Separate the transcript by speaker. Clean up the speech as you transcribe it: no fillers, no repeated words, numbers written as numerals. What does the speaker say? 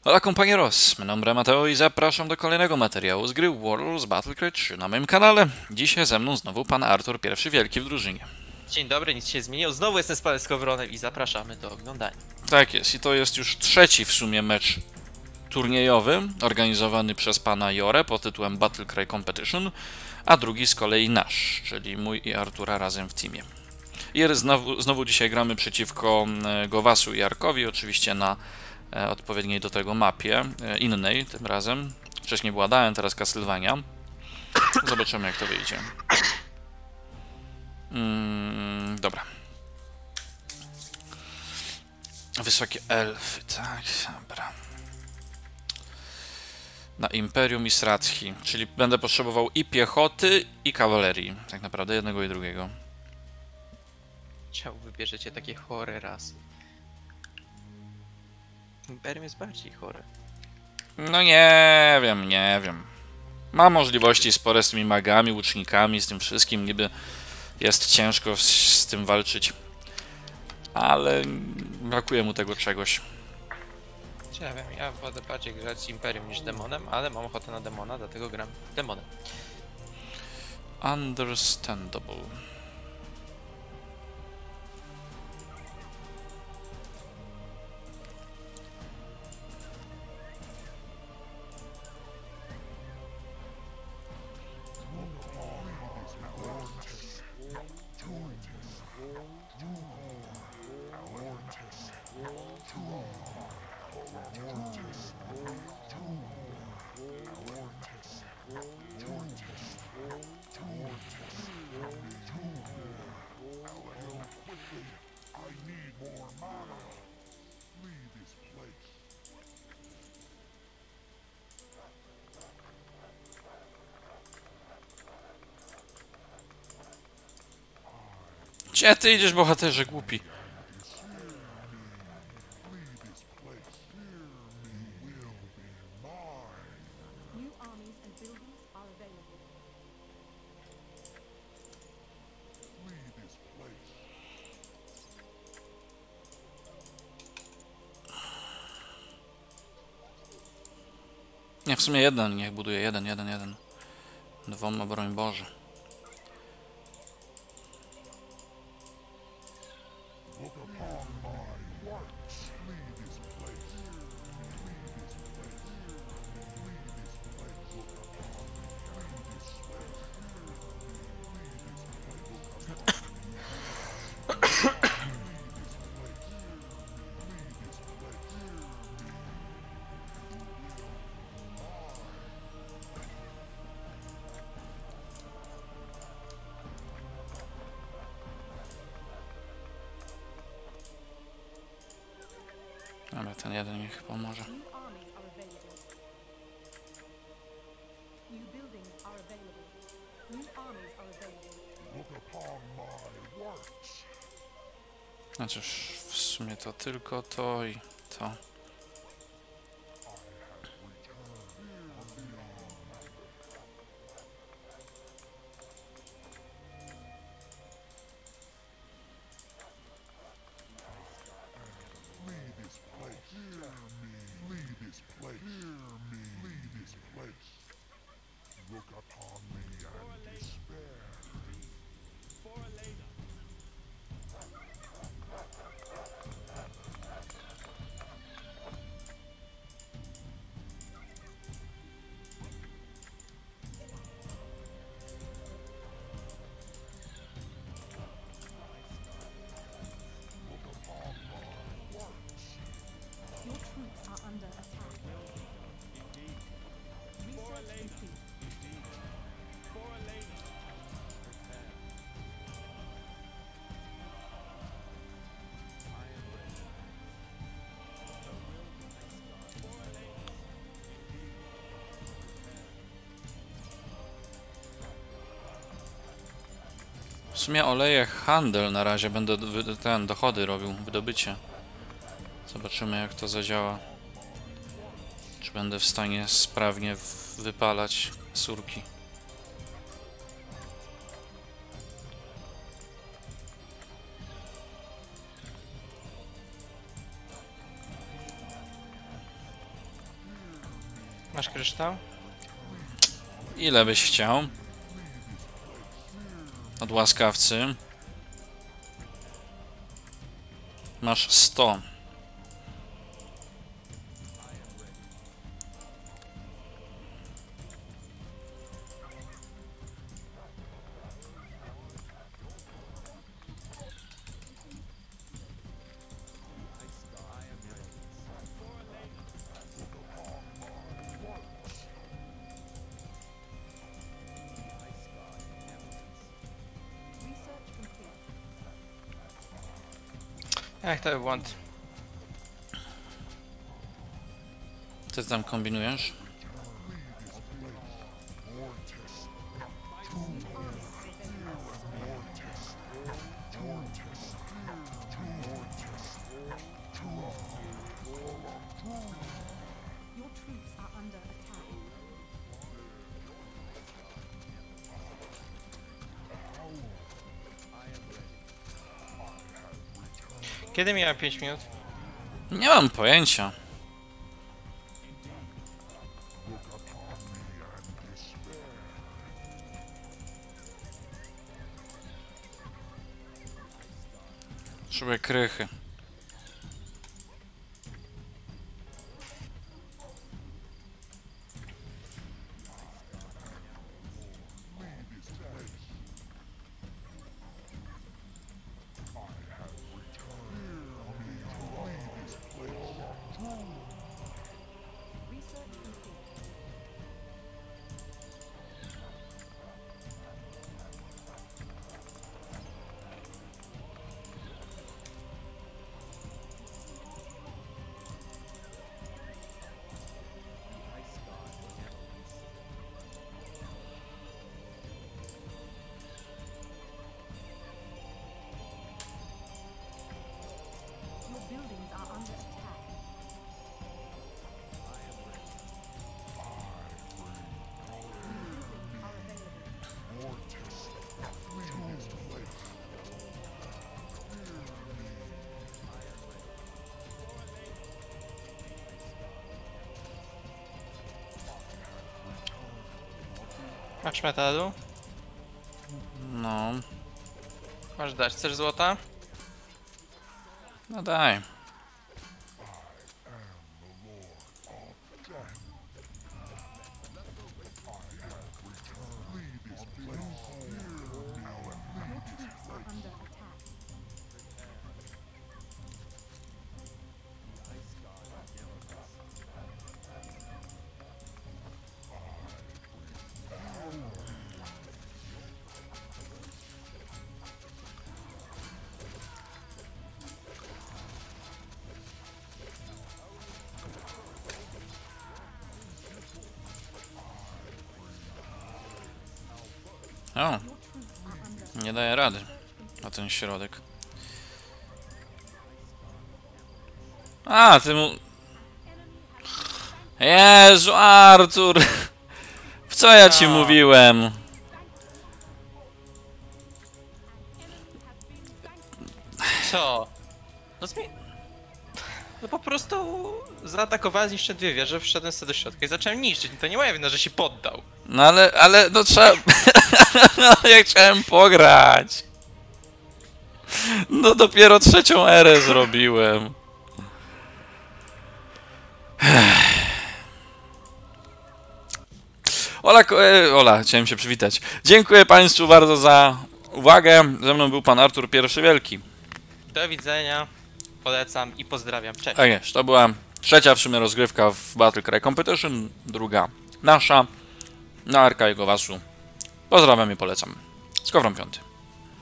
Speaker 1: Hola compañeros, mi nombre Mateo i zapraszam do kolejnego materiału z gry Warlords Battlecry 3 na moim kanale. Dzisiaj ze mną znowu pan Artur, pierwszy wielki w drużynie.
Speaker 2: Dzień dobry, nic się nie zmieniło. Znowu jestem z panem Skowronem i zapraszamy do oglądania.
Speaker 1: Tak jest, i to jest już trzeci w sumie mecz turniejowy organizowany przez pana Jorę pod tytułem Battlecry Competition, a drugi z kolei nasz, czyli mój i Artura razem w teamie. I znowu dzisiaj gramy przeciwko Gowasu i Arkowi, oczywiście na odpowiedniej do tego mapie, innej tym razem. Wcześniej była Daen, teraz Castlevania. Zobaczymy, jak to wyjdzie. Dobra. Wysokie elfy, tak, dobra. Na Imperium i Srathi, czyli będę potrzebował i piechoty, i kawalerii. Tak naprawdę jednego i drugiego.
Speaker 2: Czemu wybierzecie takie chore rasy? Imperium jest bardziej chore.
Speaker 1: No nie wiem. Ma możliwości spore z tymi magami, łucznikami, z tym wszystkim. Niby jest ciężko z tym walczyć. Ale brakuje mu tego czegoś.
Speaker 2: Ja wiem, ja wolę bardziej grać z Imperium niż demonem, ale mam ochotę na demona, dlatego gram demonem.
Speaker 1: Understandable. Gdzie ty idziesz, bohaterze głupi?
Speaker 3: New armies and buildings are available.
Speaker 1: Nie, w sumie jeden, niech buduje. Jeden. Dwoma, broń Boże. Dobra, ten jeden niech pomoże.
Speaker 3: New armies are available. New buildings are available. New armies are available.
Speaker 1: Znaczy, w sumie to tylko to i to.
Speaker 3: Your troops are under attack. Research complete.
Speaker 1: W sumie oleję handel na razie, będę ten dochody robił, wydobycie. Zobaczymy, jak to zadziała. Czy będę w stanie sprawnie wypalać surki.
Speaker 2: Masz kryształ?
Speaker 1: Ile byś chciał? Od łaskawcy. Masz 100.
Speaker 3: Research complete.
Speaker 2: Ech, to był błąd.
Speaker 1: Co ty tam kombinujesz?
Speaker 3: Your troops are under attack.
Speaker 2: Kiedy miałem 5 minut?
Speaker 1: Nie mam pojęcia. Potrzebuję krychy.
Speaker 3: Research complete. Your buildings are under attack. Buildings are available.
Speaker 2: Masz metalu?
Speaker 1: No,
Speaker 2: Masz dać. Chcesz złota?
Speaker 1: no daj.
Speaker 3: Your troops are under attack.
Speaker 1: O,
Speaker 3: Your troops are under
Speaker 1: nie daję rady na ten środek. A, ty mu... Jezu, Artur! W co ja ci
Speaker 2: A.
Speaker 1: mówiłem?
Speaker 2: Co? No No po prostu zaatakowałem, zniszczyłem 2 wieże, wszedłem sobie do środka i zacząłem niszczyć. To nie moja wina, że się poddał.
Speaker 1: No ale, no trzeba... Ja chciałem pograć. No dopiero 3. erę zrobiłem. Ola, chciałem się przywitać. Dziękuję Państwu bardzo za uwagę. Ze mną był Pan Artur Pierwszy Wielki.
Speaker 2: Do widzenia, polecam i pozdrawiam. Cześć.
Speaker 1: Tak jest, to była 3. w sumie rozgrywka w Battle Cry Competition, 2. nasza na Arka i Gowasu. Pozdrawiam i polecam. Skowron 5.